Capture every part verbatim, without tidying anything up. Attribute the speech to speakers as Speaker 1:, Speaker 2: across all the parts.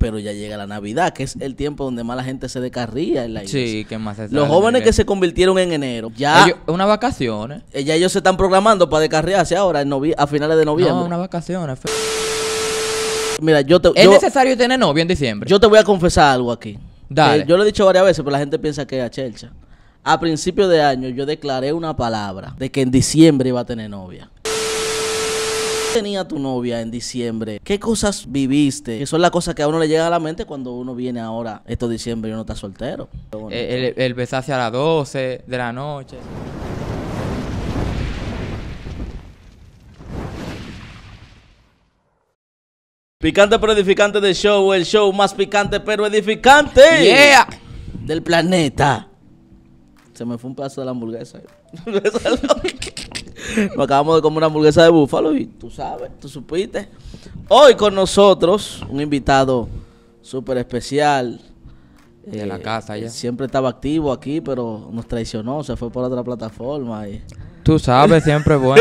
Speaker 1: pero ya llega la Navidad, que es el tiempo donde más la gente se descarría en la iglesia.
Speaker 2: Sí, ¿qué más?
Speaker 1: Los jóvenes que se convirtieron en enero, ya
Speaker 2: ellos, unas vacaciones.
Speaker 1: Eh, ya ellos se están programando para descarriarse ahora en novie a finales de noviembre.
Speaker 2: No, unas vacaciones.
Speaker 1: Mira, yo te...
Speaker 2: ¿Es
Speaker 1: yo,
Speaker 2: necesario tener novio en diciembre?
Speaker 1: Yo te voy a confesar algo aquí.
Speaker 2: Dale.
Speaker 1: Eh, yo lo he dicho varias veces, pero la gente piensa que es a chelcha. A principio de año yo declaré una palabra de que en diciembre iba a tener novia. Tenía tu novia en diciembre, ¿qué cosas viviste? Que son las cosas que a uno le llegan a la mente cuando uno viene ahora, estos diciembre y uno está soltero.
Speaker 2: El, el, el besarse a las doce de la noche.
Speaker 1: Picante pero edificante del show, el show más picante pero edificante
Speaker 2: Yeah.
Speaker 1: del planeta. Se me fue un pedazo de la hamburguesa. Nos acabamos de comer una hamburguesa de búfalo y tú sabes, tú supiste. Hoy con nosotros un invitado súper especial.
Speaker 2: De
Speaker 1: eh,
Speaker 2: la casa ya.
Speaker 1: Siempre estaba activo aquí, pero nos traicionó, se fue por otra plataforma. Y...
Speaker 2: Tú sabes, siempre bueno.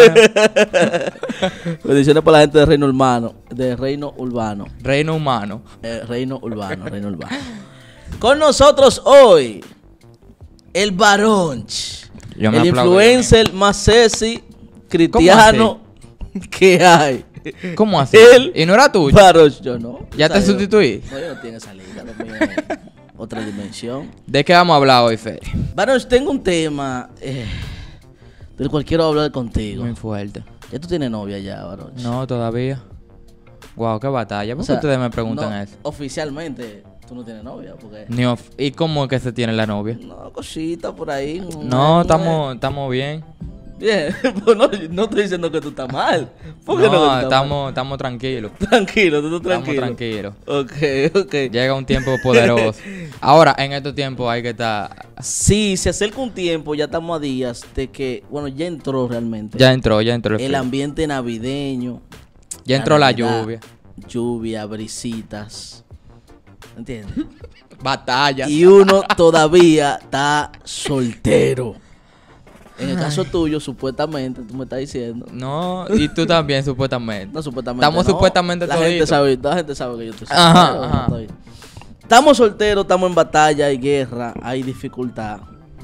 Speaker 1: Bendiciones para la gente de Reino Urbano. De Reino Urbano.
Speaker 2: Reino humano.
Speaker 1: Eh, Reino Urbano, Reino Urbano. Con nosotros hoy, el varón.
Speaker 2: Yo me
Speaker 1: El
Speaker 2: aplaudo,
Speaker 1: influencer más sexy cristiano que hay.
Speaker 2: ¿Cómo así?
Speaker 1: El
Speaker 2: ¿Y no era tuyo?
Speaker 1: varón, yo no.
Speaker 2: ¿Ya
Speaker 1: O sea,
Speaker 2: te
Speaker 1: yo-
Speaker 2: sustituí?
Speaker 1: No, yo no tiene salida, lo mío es otra dimensión.
Speaker 2: ¿De qué vamos a hablar hoy, Feri?
Speaker 1: Varón, tengo un tema eh, del cual quiero hablar contigo.
Speaker 2: Muy fuerte.
Speaker 1: Ya tú tienes novia ya, varón.
Speaker 2: No, todavía. Guau, qué batalla. ¿Por
Speaker 1: O
Speaker 2: qué
Speaker 1: sea,
Speaker 2: ustedes me preguntan
Speaker 1: no,
Speaker 2: eso?
Speaker 1: Oficialmente, tú no tienes novia, porque...
Speaker 2: Ni of- ¿Y cómo es que se tiene la novia?
Speaker 1: No, cosita por ahí.
Speaker 2: No, estamos estamos bien.
Speaker 1: Bien, pues no, no estoy diciendo que tú estás mal. ¿Por qué no, que tú
Speaker 2: No,
Speaker 1: estás
Speaker 2: estamos estamos tranquilos.
Speaker 1: mal? Tranquilo, tú estás
Speaker 2: Estamos
Speaker 1: tranquilo.
Speaker 2: tranquilos.
Speaker 1: Ok, ok.
Speaker 2: Llega un tiempo poderoso. Ahora, en estos tiempos hay que estar...
Speaker 1: Sí, se acerca un tiempo, ya estamos a días de que, bueno, ya entró realmente.
Speaker 2: Ya entró, ya entró el
Speaker 1: el
Speaker 2: frío.
Speaker 1: ambiente navideño.
Speaker 2: Ya entró la
Speaker 1: Navidad,
Speaker 2: lluvia.
Speaker 1: Lluvia, brisitas. ¿Entiendes?
Speaker 2: Batalla.
Speaker 1: Y uno todavía está soltero. En el caso tuyo, supuestamente, tú me estás diciendo.
Speaker 2: No, y tú también, supuestamente.
Speaker 1: No, supuestamente.
Speaker 2: Estamos
Speaker 1: no.
Speaker 2: supuestamente
Speaker 1: la gente
Speaker 2: toditos.
Speaker 1: sabe, la gente sabe que yo estoy
Speaker 2: Ajá,
Speaker 1: soltero.
Speaker 2: ajá.
Speaker 1: no estoy- Estamos solteros, estamos en batalla, hay guerra, hay dificultad.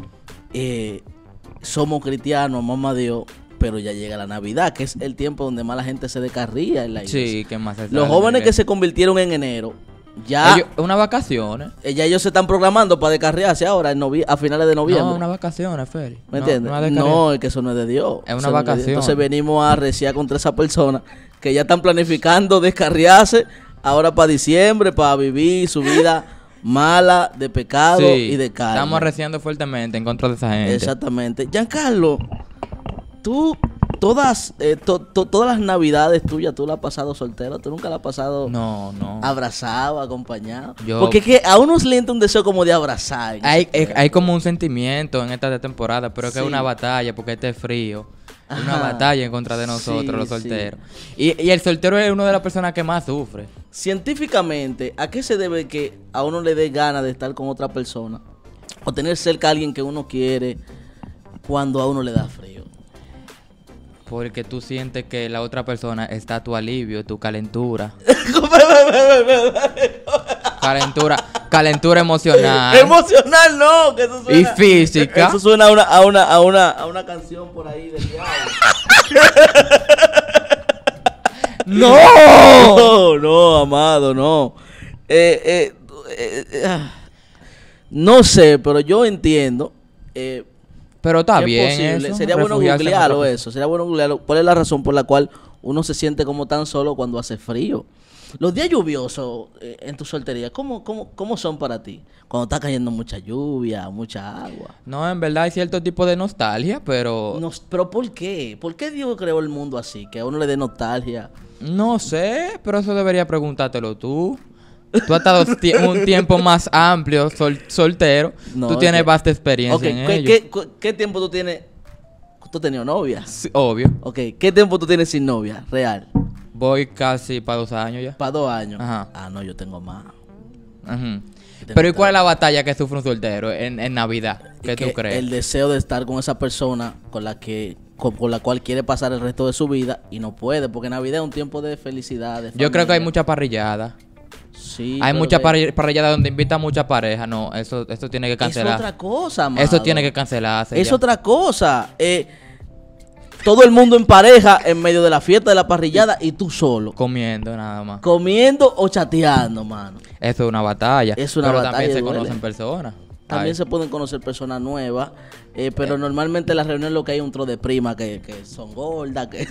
Speaker 1: Eh, somos cristianos, mamá Dios, pero ya llega la Navidad, que es el tiempo donde más la gente se descarría en la iglesia.
Speaker 2: Sí, ¿qué más? se
Speaker 1: Los
Speaker 2: sale,
Speaker 1: jóvenes que
Speaker 2: Miguel?
Speaker 1: se convirtieron en enero, ya
Speaker 2: Ellos- unas vacaciones.
Speaker 1: eh, ya ellos se están programando para descarriarse ahora en novie- a finales de noviembre.
Speaker 2: No, unas vacaciones, Feli.
Speaker 1: ¿Me
Speaker 2: No,
Speaker 1: entiendes?
Speaker 2: no
Speaker 1: No,
Speaker 2: es de cariño.
Speaker 1: es que eso no es de Dios.
Speaker 2: Es una
Speaker 1: Eso no de Dios.
Speaker 2: vacación.
Speaker 1: Entonces venimos a reciar contra esa persona que ya están planificando descarriarse ahora para diciembre, para vivir su vida mala de pecado
Speaker 2: Sí,
Speaker 1: y de carne.
Speaker 2: estamos arreciando fuertemente en contra de esa gente.
Speaker 1: Exactamente. Giancarlo, tú todas, eh, to- to- todas las navidades tuyas, tú las has pasado soltero, tú nunca las has pasado
Speaker 2: No, no.
Speaker 1: abrazado, acompañado.
Speaker 2: Yo-
Speaker 1: Porque es que a uno le entra un deseo como de abrazar. en
Speaker 2: Hay,
Speaker 1: ese
Speaker 2: es- hay como un sentimiento en esta temporada, pero es que
Speaker 1: Sí.
Speaker 2: es una batalla porque este es frío. Es una
Speaker 1: Ajá.
Speaker 2: batalla en contra de nosotros,
Speaker 1: Sí,
Speaker 2: los
Speaker 1: sí.
Speaker 2: solteros. Y, y el soltero es una de las personas que más sufre.
Speaker 1: Científicamente, ¿a qué se debe que a uno le dé ganas de estar con otra persona? O tener cerca a alguien que uno quiere cuando a uno le da frío.
Speaker 2: Porque tú sientes que la otra persona está a tu alivio, tu calentura. calentura, calentura emocional.
Speaker 1: Emocional no, que eso suena,
Speaker 2: Y física.
Speaker 1: Eso suena a una, a una, a una, a una canción por ahí del diablo.
Speaker 2: ¡No!
Speaker 1: No, no, amado, no. Eh, eh, eh, eh, ah. No sé, pero yo entiendo. Eh,
Speaker 2: Pero está
Speaker 1: que es
Speaker 2: bien
Speaker 1: posible.
Speaker 2: eso,
Speaker 1: Sería bueno
Speaker 2: refugiarse en
Speaker 1: googlearlo
Speaker 2: otra-
Speaker 1: eso. Sería bueno googlearlo. ¿Cuál es la razón por la cual uno se siente como tan solo cuando hace frío? Los días lluviosos eh, en tu soltería, ¿cómo, cómo, ¿cómo son para ti? Cuando está cayendo mucha lluvia, mucha agua.
Speaker 2: No, en verdad hay cierto tipo de nostalgia, pero no,
Speaker 1: No, pero ¿por qué? ¿Por qué Dios creó el mundo así? Que a uno le dé nostalgia.
Speaker 2: sé, pero eso debería preguntártelo tú. Tú has estado ti- un tiempo más amplio, sol- soltero.
Speaker 1: No,
Speaker 2: tú
Speaker 1: es
Speaker 2: tienes
Speaker 1: que-
Speaker 2: vasta experiencia
Speaker 1: Ok,
Speaker 2: en
Speaker 1: ¿qué,
Speaker 2: ello.
Speaker 1: qué, cu- qué tiempo tú tienes? ¿Tú has tenido novia?
Speaker 2: Sí, obvio.
Speaker 1: Ok, ¿qué tiempo tú tienes sin novia? Real.
Speaker 2: Voy casi para dos años ya.
Speaker 1: Para dos años.
Speaker 2: Ajá.
Speaker 1: Ah, no, yo tengo más.
Speaker 2: Ujú.
Speaker 1: Te
Speaker 2: Pero ¿y
Speaker 1: notas.
Speaker 2: cuál es la batalla que sufre un soltero en, en Navidad? ¿Qué
Speaker 1: Que
Speaker 2: tú crees?
Speaker 1: El deseo de estar con esa persona con la que con, con la cual quiere pasar el resto de su vida y no puede, porque Navidad es un tiempo de felicidad. De
Speaker 2: Yo creo que hay
Speaker 1: familia.
Speaker 2: mucha parrillada.
Speaker 1: Sí. Sí,
Speaker 2: Hay
Speaker 1: pero
Speaker 2: muchas
Speaker 1: que-
Speaker 2: parri- parrilladas donde invitan muchas parejas. No, eso, eso tiene que
Speaker 1: Es
Speaker 2: cancelar.
Speaker 1: otra cosa, mano.
Speaker 2: Eso tiene que cancelarse.
Speaker 1: Es
Speaker 2: ya.
Speaker 1: otra cosa. Eh, todo el mundo en pareja en medio de la fiesta de la parrillada y tú solo.
Speaker 2: Comiendo nada más.
Speaker 1: Comiendo o chateando, mano.
Speaker 2: Eso es una batalla.
Speaker 1: Es una
Speaker 2: pero
Speaker 1: batalla
Speaker 2: también
Speaker 1: y
Speaker 2: se
Speaker 1: duele.
Speaker 2: conocen personas.
Speaker 1: También
Speaker 2: Ay.
Speaker 1: se pueden conocer personas nuevas, eh, pero normalmente en las reuniones lo que hay es un tro de primas que, que son gordas, que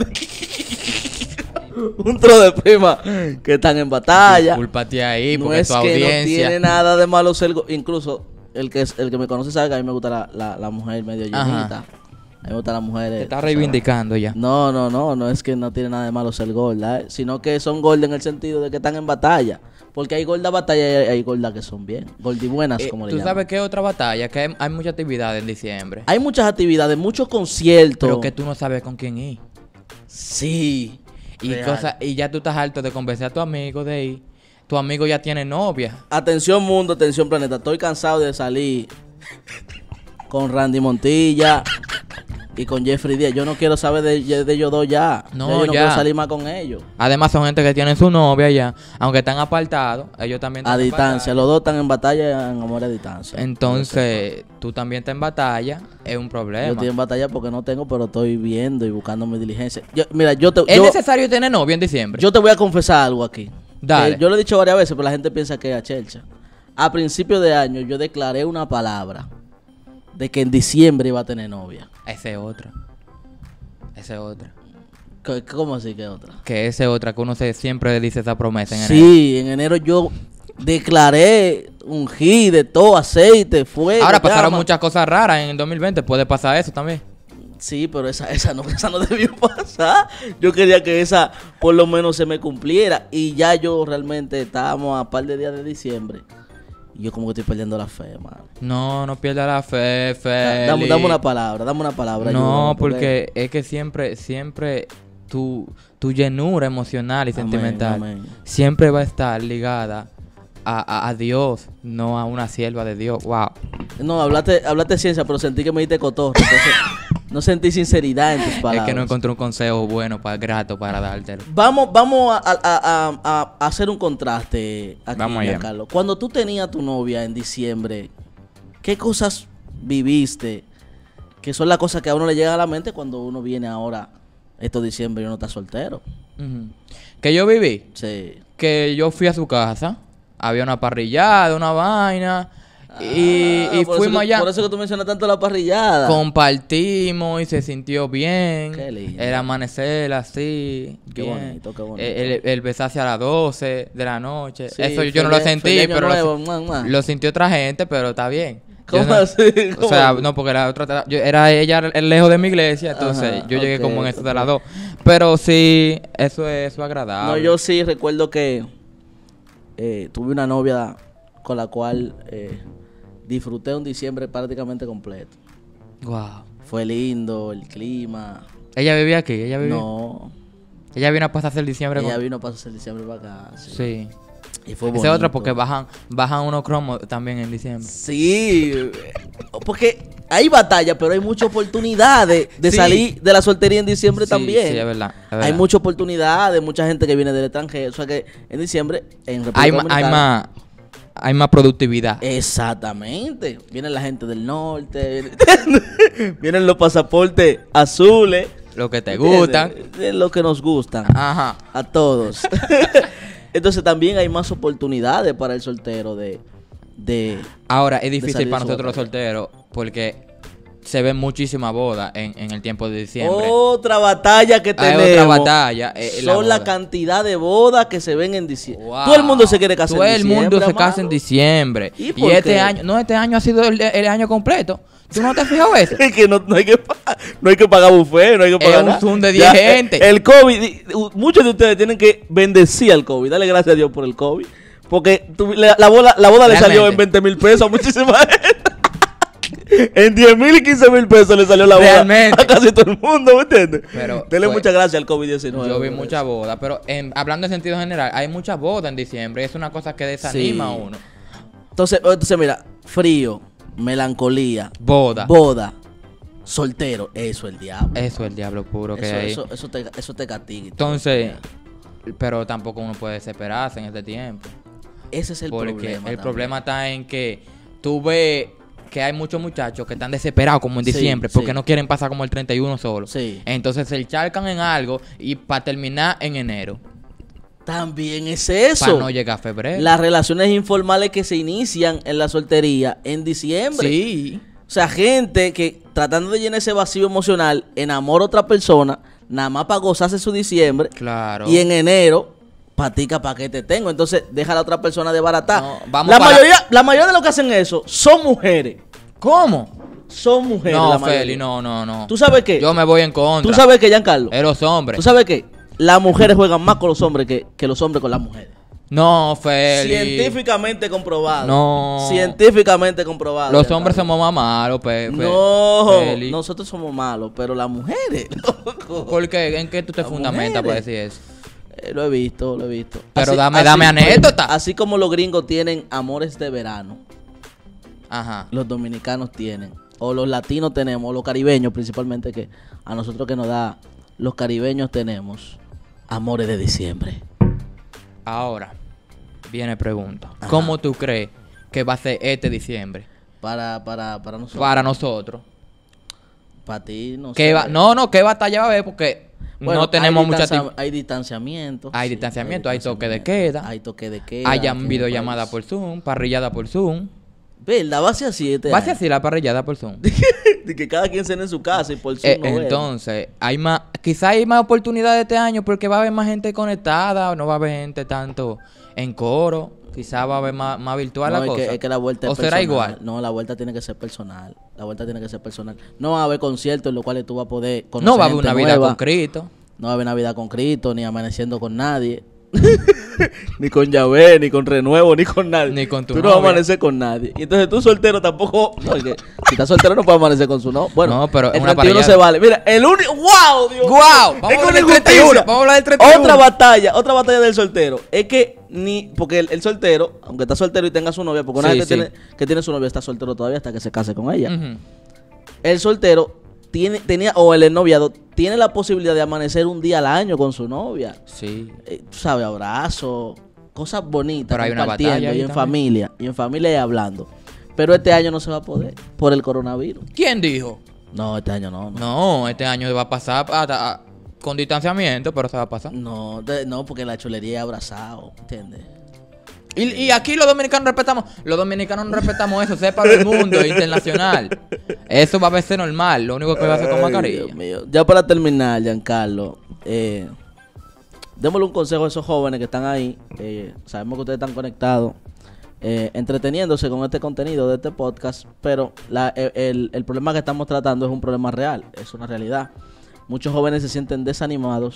Speaker 1: un tro de primas que están en batalla.
Speaker 2: Discúlpate ahí,
Speaker 1: No
Speaker 2: porque
Speaker 1: es
Speaker 2: tu
Speaker 1: que
Speaker 2: audiencia.
Speaker 1: no tiene nada de malo ser, go- incluso el que el que me conoce sabe que a mí me gusta la, la, la mujer medio
Speaker 2: Ajá.
Speaker 1: llenita. A mí me gustan las mujeres.
Speaker 2: Te está
Speaker 1: o sea,
Speaker 2: reivindicando ya.
Speaker 1: No, no, no, no es que no tiene nada de malo ser gorda, eh, sino que son gordas en el sentido de que están en batalla. Porque hay gordas batalla y hay, hay gordas que son bien. Gordibuenas,
Speaker 2: Eh,
Speaker 1: como le
Speaker 2: ¿Tú
Speaker 1: llaman.
Speaker 2: sabes qué otra batalla? Que hay, hay mucha actividad en diciembre.
Speaker 1: Hay muchas actividades, muchos conciertos.
Speaker 2: Pero que tú no sabes con quién ir.
Speaker 1: Sí.
Speaker 2: Y,
Speaker 1: real.
Speaker 2: cosas, y ya tú estás harto de convencer a tu amigo de ir. Tu amigo ya tiene novia.
Speaker 1: Atención mundo, atención planeta. Estoy cansado de salir con Randy Montilla y con Jeffrey Díaz. Yo no quiero saber de, de ellos dos ya.
Speaker 2: No,
Speaker 1: Ya yo no
Speaker 2: ya.
Speaker 1: quiero salir más con ellos.
Speaker 2: Además son gente que tienen su novia ya. Aunque están apartados, ellos también
Speaker 1: A
Speaker 2: están en
Speaker 1: distancia.
Speaker 2: batalla.
Speaker 1: Los dos están en batalla en amor a distancia.
Speaker 2: Entonces, tú también estás en batalla. Es un
Speaker 1: Yo
Speaker 2: problema.
Speaker 1: estoy en batalla porque no tengo, pero estoy viendo y buscando mi diligencia. Yo- mira, yo te,
Speaker 2: ¿Es
Speaker 1: yo,
Speaker 2: necesario tener novia en diciembre?
Speaker 1: yo te voy a confesar algo aquí.
Speaker 2: Dale.
Speaker 1: Eh, yo lo he dicho varias veces, pero la gente piensa que es a Chelcha. A principio de año yo declaré una palabra de que en diciembre iba a tener novia.
Speaker 2: Esa es otra. Esa es otra.
Speaker 1: C- ¿Cómo así que otra?
Speaker 2: Que esa es otra que uno se, siempre dice esa promesa en enero.
Speaker 1: Sí, en enero yo declaré un ungí de todo, aceite, fuego.
Speaker 2: Ahora pasaron
Speaker 1: llama.
Speaker 2: muchas cosas raras en el dos mil veinte. Puede pasar eso también.
Speaker 1: Sí, pero esa, esa, no, esa no debió pasar. Yo quería que esa por lo menos se me cumpliera. Y ya yo realmente estábamos a par de días de diciembre. Y yo como que estoy perdiendo la fe, mano.
Speaker 2: No, no pierda la fe, fe.
Speaker 1: Dame, dame una palabra, dame una palabra.
Speaker 2: No,
Speaker 1: ayúdame,
Speaker 2: porque es que siempre, siempre tu, tu llenura emocional y
Speaker 1: Amén,
Speaker 2: sentimental
Speaker 1: amén.
Speaker 2: siempre va a estar ligada a, a, a Dios, no a una sierva de Dios. Wow.
Speaker 1: No, hablaste, hablaste ciencia, pero sentí que me diste cotorro. Entonces, no sentí sinceridad en tus
Speaker 2: Es
Speaker 1: palabras.
Speaker 2: que no encontré un consejo bueno, para, grato para dártelo.
Speaker 1: Vamos, vamos a, a- a- a- a hacer un contraste aquí,
Speaker 2: Vamos allá.
Speaker 1: Carlos. Cuando tú tenías tu novia en diciembre, ¿qué cosas viviste? Que son las cosas que a uno le llegan a la mente cuando uno viene ahora, estos diciembre, y uno está soltero.
Speaker 2: Ujú. Que yo viví,
Speaker 1: Sí.
Speaker 2: que yo fui a su casa, había una parrillada, una vaina, y,
Speaker 1: Ah,
Speaker 2: y
Speaker 1: por eso
Speaker 2: fuimos
Speaker 1: que-
Speaker 2: allá.
Speaker 1: Por eso que tú mencionas tanto la parrillada.
Speaker 2: Compartimos y se sintió bien.
Speaker 1: Qué lindo.
Speaker 2: El amanecer así.
Speaker 1: Qué
Speaker 2: bien.
Speaker 1: bonito, qué bonito.
Speaker 2: El, el, el besarse a las doce de la noche.
Speaker 1: Sí,
Speaker 2: Eso yo no lo
Speaker 1: feliz-
Speaker 2: sentí,
Speaker 1: feliz año
Speaker 2: pero
Speaker 1: nuevo,
Speaker 2: lo,
Speaker 1: mua, mua.
Speaker 2: lo sintió otra gente, pero está bien. Yo
Speaker 1: ¿Cómo
Speaker 2: no-
Speaker 1: así?
Speaker 2: O
Speaker 1: ¿Cómo
Speaker 2: sea,
Speaker 1: así?
Speaker 2: no, porque la otra yo- era ella el lejos de mi iglesia, entonces
Speaker 1: Ajá,
Speaker 2: yo llegué
Speaker 1: ok,
Speaker 2: como en eso de
Speaker 1: ok.
Speaker 2: las dos. Pero sí, eso es, eso es agradable.
Speaker 1: No, yo sí recuerdo que eh, tuve una novia con la cual eh, disfruté un diciembre prácticamente completo.
Speaker 2: Wow.
Speaker 1: Fue lindo, el clima.
Speaker 2: Ella vivía aquí, ella vivía.
Speaker 1: No,
Speaker 2: Ella vino a pasarse el diciembre
Speaker 1: ella
Speaker 2: con...
Speaker 1: vino para pasar el diciembre para acá. Sí.
Speaker 2: Sí.
Speaker 1: Y fue
Speaker 2: Esa es otra
Speaker 1: bonito.
Speaker 2: porque bajan, bajan unos cromos también en diciembre.
Speaker 1: Sí, eh, porque hay batalla, pero hay muchas oportunidades de
Speaker 2: Sí.
Speaker 1: salir de la soltería en diciembre
Speaker 2: Sí,
Speaker 1: también.
Speaker 2: sí, es verdad, es
Speaker 1: Hay
Speaker 2: verdad.
Speaker 1: muchas oportunidades, mucha gente que viene del extranjero. O sea que en diciembre, en República
Speaker 2: Hay, ma- hay
Speaker 1: Dominicana-
Speaker 2: más hay más productividad.
Speaker 1: Exactamente. Vienen la gente del norte, vienen, vienen los pasaportes azules.
Speaker 2: Lo que te gustan.
Speaker 1: Es lo que nos gustan.
Speaker 2: Ajá.
Speaker 1: A todos. Entonces también hay más oportunidades para el soltero de... de
Speaker 2: Ahora es
Speaker 1: de
Speaker 2: difícil
Speaker 1: salir
Speaker 2: para
Speaker 1: de su
Speaker 2: nosotros los
Speaker 1: batalla.
Speaker 2: solteros porque se ven muchísimas bodas en, en el tiempo de diciembre.
Speaker 1: Otra batalla que
Speaker 2: Hay
Speaker 1: tenemos.
Speaker 2: otra batalla, eh, la
Speaker 1: Son la
Speaker 2: boda.
Speaker 1: cantidad de bodas que se ven en diciembre.
Speaker 2: Wow.
Speaker 1: Todo el mundo se quiere casar
Speaker 2: Todo
Speaker 1: en
Speaker 2: el
Speaker 1: diciembre.
Speaker 2: mundo se
Speaker 1: hermano.
Speaker 2: casa en diciembre.
Speaker 1: ¿Y
Speaker 2: Y,
Speaker 1: por
Speaker 2: este
Speaker 1: qué?
Speaker 2: año, no, este año ha sido el, el año completo. ¿Tú no te has fijado eso?
Speaker 1: Es que no, no hay que pagar, no hay que pagar buffet, no hay que
Speaker 2: Es
Speaker 1: pagar
Speaker 2: un
Speaker 1: nada.
Speaker 2: Zoom de
Speaker 1: Ya,
Speaker 2: diez
Speaker 1: eh,
Speaker 2: gente.
Speaker 1: El COVID, di- u- muchos de ustedes tienen que bendecir al COVID. Dale gracias a Dios por el COVID. Porque tu- la, la boda, la boda le salió en
Speaker 2: Realmente.
Speaker 1: veinte mil pesos a muchísima gente. En diez mil y quince mil pesos le salió la boda
Speaker 2: Realmente.
Speaker 1: a casi todo el mundo, ¿me entiendes?
Speaker 2: Pero
Speaker 1: Dele
Speaker 2: fue-
Speaker 1: muchas gracias al COVID diecinueve.
Speaker 2: Yo vi
Speaker 1: por
Speaker 2: muchas
Speaker 1: eso.
Speaker 2: bodas, pero en- hablando en sentido general, hay muchas bodas en diciembre. Es una cosa que desanima
Speaker 1: Sí.
Speaker 2: a uno.
Speaker 1: Entonces, entonces, mira, frío, melancolía,
Speaker 2: Boda.
Speaker 1: boda, soltero, eso es el diablo.
Speaker 2: Eso es el diablo puro que
Speaker 1: Eso,
Speaker 2: hay.
Speaker 1: eso, eso te, eso te castiga. y todo.
Speaker 2: Entonces, pero tampoco uno puede desesperarse en este tiempo.
Speaker 1: Ese es el
Speaker 2: Porque
Speaker 1: problema.
Speaker 2: el
Speaker 1: también.
Speaker 2: problema está en que tú ves que hay muchos muchachos que están desesperados como en
Speaker 1: Sí,
Speaker 2: diciembre porque
Speaker 1: sí.
Speaker 2: no quieren pasar como el treinta y uno solo.
Speaker 1: Sí.
Speaker 2: Entonces se encharcan en algo y para terminar en enero.
Speaker 1: También es eso.
Speaker 2: Para no llegar a febrero.
Speaker 1: Las relaciones informales que se inician en la soltería en diciembre.
Speaker 2: Sí.
Speaker 1: O sea, gente que tratando de llenar ese vacío emocional enamora a otra persona, nada más para gozarse su diciembre.
Speaker 2: Claro.
Speaker 1: Y en enero, patica pa' que te tengo. Entonces, deja a la otra persona de barata.
Speaker 2: No, vamos
Speaker 1: la,
Speaker 2: para-
Speaker 1: mayoría, la mayoría de los que hacen eso son mujeres.
Speaker 2: ¿Cómo?
Speaker 1: Son mujeres.
Speaker 2: No,
Speaker 1: la mayoría.
Speaker 2: Feli, no, no, no.
Speaker 1: ¿Tú sabes qué?
Speaker 2: Yo me voy en contra.
Speaker 1: ¿Tú sabes qué, Giancarlo?
Speaker 2: Es los hombres.
Speaker 1: ¿Tú sabes qué? Las mujeres juegan más con los hombres que, que los hombres con las mujeres.
Speaker 2: No, Feli.
Speaker 1: Científicamente comprobado.
Speaker 2: No.
Speaker 1: Científicamente comprobado.
Speaker 2: Los
Speaker 1: Giancarlo.
Speaker 2: hombres somos más malos, Pepe.
Speaker 1: No,
Speaker 2: Feli.
Speaker 1: nosotros somos malos, pero las mujeres, loco.
Speaker 2: ¿Por qué? ¿En qué tú te
Speaker 1: Las
Speaker 2: fundamentas para
Speaker 1: mujeres.
Speaker 2: decir eso?
Speaker 1: Eh, lo he visto, lo he visto.
Speaker 2: Pero dame- dame anécdota.
Speaker 1: Así como los gringos tienen amores de verano,
Speaker 2: Ajá.
Speaker 1: los dominicanos tienen, o los latinos tenemos, o los caribeños principalmente, que a nosotros que nos da, los caribeños tenemos amores de diciembre.
Speaker 2: Ahora, viene pregunta.
Speaker 1: Ajá.
Speaker 2: ¿Cómo tú crees que va a ser este diciembre?
Speaker 1: Para, para, para nosotros.
Speaker 2: Para nosotros.
Speaker 1: Para ti, no
Speaker 2: ¿Qué
Speaker 1: sé.
Speaker 2: va- No, no, ¿qué batalla va a haber? Porque
Speaker 1: Bueno,
Speaker 2: no tenemos
Speaker 1: hay
Speaker 2: mucha
Speaker 1: distancia-
Speaker 2: tiempo.
Speaker 1: Hay distanciamiento.
Speaker 2: Hay
Speaker 1: sí,
Speaker 2: distanciamiento, hay toque de
Speaker 1: distanciamiento,
Speaker 2: queda.
Speaker 1: Hay toque de queda.
Speaker 2: Hayan
Speaker 1: aquí en el
Speaker 2: videollamada
Speaker 1: país.
Speaker 2: por Zoom, parrillada por Zoom.
Speaker 1: ¿Verdad? Va a ser así este
Speaker 2: Va a ser
Speaker 1: año.
Speaker 2: así la parrillada por Zoom.
Speaker 1: De que cada quien cene en su casa y por su
Speaker 2: Eh,
Speaker 1: no ver.
Speaker 2: entonces, hay más, quizá hay más oportunidades este año porque va a haber más gente conectada, o no va a haber gente tanto en coro, quizá va a haber más, más virtual
Speaker 1: No,
Speaker 2: la
Speaker 1: es
Speaker 2: cosa.
Speaker 1: que, es que la vuelta es
Speaker 2: ¿O será
Speaker 1: personal.
Speaker 2: igual?
Speaker 1: No, la vuelta tiene que ser personal. La vuelta tiene que ser personal. No va a haber conciertos en los cuales tú vas a poder conocer
Speaker 2: No va a haber
Speaker 1: gente
Speaker 2: una vida
Speaker 1: nueva.
Speaker 2: con Cristo.
Speaker 1: No va a haber Navidad con Cristo, ni amaneciendo con nadie. Ni con Yahvé, ni con Renuevo, ni con nadie.
Speaker 2: Ni con tu
Speaker 1: Tú no vas a
Speaker 2: novia.
Speaker 1: amanecer con nadie. Y entonces tú soltero tampoco. No, es que si estás soltero no puedes amanecer con su no. Bueno,
Speaker 2: No, pero
Speaker 1: el
Speaker 2: una
Speaker 1: treinta y uno
Speaker 2: parrillada.
Speaker 1: se vale. Mira, el único. ¡Wow! Dios
Speaker 2: ¡Guau!
Speaker 1: mío!
Speaker 2: Vamos
Speaker 1: Es
Speaker 2: a
Speaker 1: que
Speaker 2: hablar del
Speaker 1: una
Speaker 2: treinta y uno,
Speaker 1: injusticia.
Speaker 2: vamos a hablar del treinta y uno.
Speaker 1: Otra batalla, otra batalla del soltero. Es que ni. Porque el, el soltero, aunque está soltero y tenga su novia, porque una
Speaker 2: Sí,
Speaker 1: gente
Speaker 2: sí.
Speaker 1: tiene, que tiene su novia está soltero todavía hasta que se case con ella.
Speaker 2: Ujú.
Speaker 1: El soltero tiene, tenía, o el noviado, tiene la posibilidad de amanecer un día al año con su novia.
Speaker 2: Sí.
Speaker 1: Eh, tú sabes, abrazos, cosas bonitas,
Speaker 2: Pero hay una
Speaker 1: compartiendo,
Speaker 2: batalla ahí
Speaker 1: y en
Speaker 2: también.
Speaker 1: familia, y en familia y hablando. Pero este año no se va a poder por el coronavirus.
Speaker 2: ¿Quién dijo?
Speaker 1: No, este año no. No,
Speaker 2: No, este año va a pasar hasta- a- con distanciamiento, pero se va a pasar.
Speaker 1: no, de- no, porque la chulería es abrazado, ¿entiendes?
Speaker 2: Y, y aquí los dominicanos respetamos, los dominicanos no respetamos eso, sepa el mundo internacional. Eso va a ser normal, lo único que va a hacer con
Speaker 1: Ay,
Speaker 2: mascarilla.
Speaker 1: Dios mío. Ya para terminar, Giancarlo, eh, démosle un consejo a esos jóvenes que están ahí. eh, sabemos que ustedes están conectados, eh, entreteniéndose con este contenido de este podcast, pero la- el, el- el problema que estamos tratando es un problema real, es una realidad. Muchos jóvenes se sienten desanimados,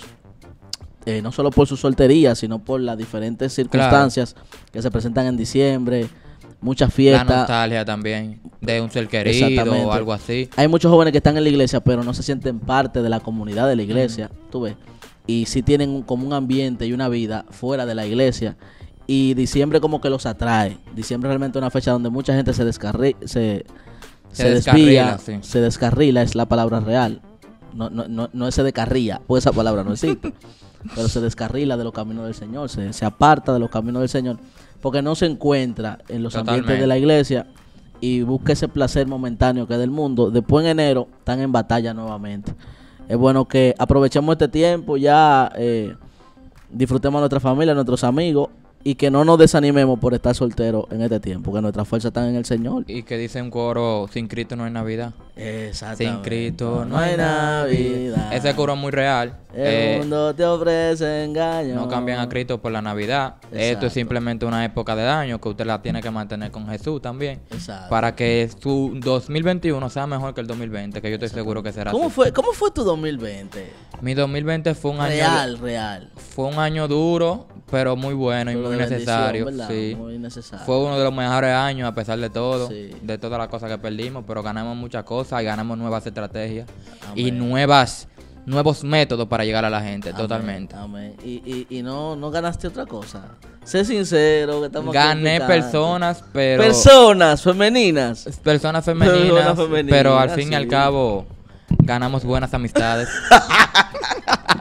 Speaker 1: eh, no solo por su soltería, sino por las diferentes circunstancias que se presentan en diciembre, muchas
Speaker 2: La
Speaker 1: fiestas.
Speaker 2: nostalgia también de un ser querido
Speaker 1: Exactamente.
Speaker 2: o algo así.
Speaker 1: Hay muchos jóvenes que están en la iglesia, pero no se sienten parte de la comunidad de la iglesia, tú ves. Y sí tienen un- como un ambiente y una vida fuera de la iglesia. Y diciembre como que los atrae. Diciembre realmente es una fecha donde mucha gente se descarri se,
Speaker 2: Se
Speaker 1: se
Speaker 2: descarrila,
Speaker 1: desvía,
Speaker 2: sí.
Speaker 1: se descarrila, es la palabra real. No, no, no, no es se descarría, pues esa palabra no existe. Pero se descarrila de los caminos del Señor, se, se aparta de los caminos del Señor, porque no se encuentra en los ambientes
Speaker 2: Totalmente.
Speaker 1: de la iglesia y busca ese placer momentáneo que es del mundo. Después en enero están en batalla nuevamente. Es bueno que aprovechemos este tiempo, ya eh, disfrutemos a nuestra familia, a nuestros amigos, y que no nos desanimemos por estar solteros en este tiempo, que nuestras fuerzas están en el Señor.
Speaker 2: Y que dice un coro, sin Cristo no hay Navidad.
Speaker 1: Exactamente.
Speaker 2: Sin Cristo no hay Navidad. Ese coro es muy real.
Speaker 1: El
Speaker 2: Eh,
Speaker 1: mundo te ofrece engaño.
Speaker 2: no cambian a Cristo por la Navidad. Esto
Speaker 1: Exacto.
Speaker 2: es simplemente una época de año que usted la tiene que mantener con Jesús también.
Speaker 1: Exacto.
Speaker 2: Para que su dos mil veintiuno sea mejor que el dos mil veinte, que yo estoy seguro que será
Speaker 1: ¿Cómo
Speaker 2: así.
Speaker 1: fue, ¿Cómo fue tu dos mil veinte?
Speaker 2: Mi dos mil veinte fue un año
Speaker 1: Real, real.
Speaker 2: fue un año duro, pero muy bueno y
Speaker 1: Pero
Speaker 2: muy
Speaker 1: de bendición,
Speaker 2: necesario.
Speaker 1: ¿verdad?
Speaker 2: Sí.
Speaker 1: Muy necesario.
Speaker 2: Fue uno de los mejores años a pesar de todo,
Speaker 1: Sí.
Speaker 2: de todas las cosas que perdimos, pero ganamos muchas cosas y ganamos nuevas estrategias y
Speaker 1: Amén.
Speaker 2: nuevas nuevos métodos para llegar a la gente,
Speaker 1: Amén,
Speaker 2: totalmente.
Speaker 1: amén. Y, y, y no, no ganaste otra cosa. Sé sincero, que estamos
Speaker 2: Gané
Speaker 1: complicando.
Speaker 2: personas, pero
Speaker 1: Personas femeninas.
Speaker 2: personas femeninas,
Speaker 1: Personas femeninas,
Speaker 2: pero al fin y al
Speaker 1: sí.
Speaker 2: cabo ganamos buenas amistades.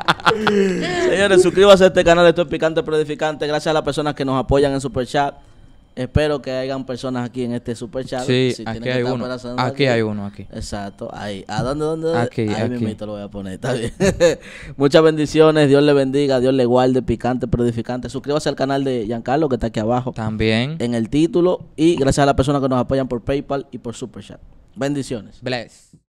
Speaker 1: Señores, suscríbanse a este canal. Esto es Picante pero Edificante. Gracias a las personas que nos apoyan en Super Chat. Espero que hayan personas aquí en este Super Chat.
Speaker 2: Sí,
Speaker 1: si
Speaker 2: aquí hay uno. Aquí, aquí hay uno, aquí.
Speaker 1: Exacto, ahí. ¿A dónde, dónde? dónde?
Speaker 2: Aquí,
Speaker 1: ahí
Speaker 2: aquí.
Speaker 1: mismito lo voy a poner, está bien. Muchas bendiciones, Dios le bendiga, Dios le guarde, Picante pero Edificante. Suscríbase al canal de Giancarlo que está aquí abajo.
Speaker 2: También.
Speaker 1: En el título. Y gracias a las personas que nos apoyan por PayPal y por Super Chat. Bendiciones.
Speaker 2: Bless.